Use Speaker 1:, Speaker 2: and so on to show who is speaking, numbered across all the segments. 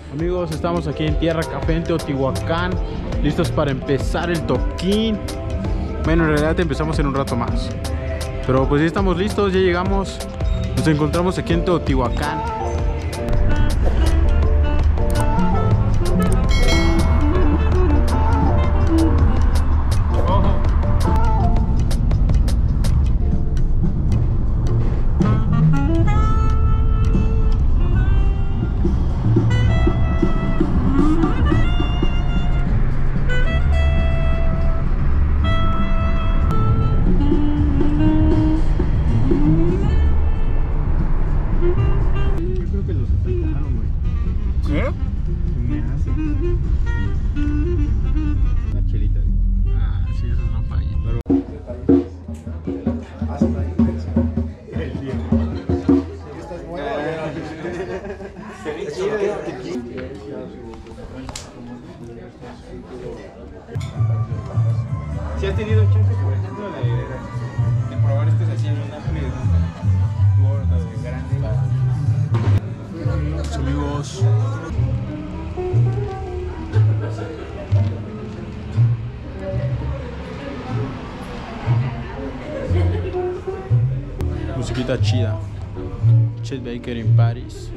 Speaker 1: Amigos, estamos aquí en Tierra Café en Teotihuacán, listos para empezar el toquín. Bueno, en realidad empezamos en un rato más, pero pues ya estamos listos, ya llegamos. Nos encontramos aquí en Teotihuacán.
Speaker 2: Si has tenido chance, por ejemplo, de probar estos así en un Apple gordo, grande.
Speaker 1: Amigos, musiquita chida. Chet Baker in Paris.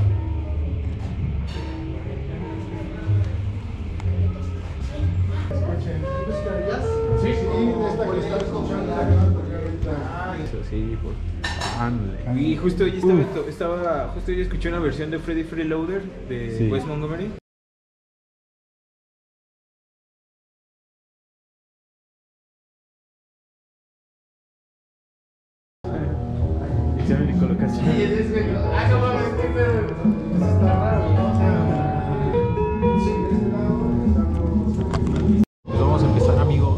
Speaker 1: Sí, por...
Speaker 2: Y justo hoy justo hoy escuché una versión de Freddy Freeloader de Wes Montgomery. Examen y colocación.
Speaker 1: Pues vamos a empezar, amigos.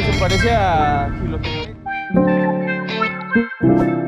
Speaker 2: se parece a Gilotepec.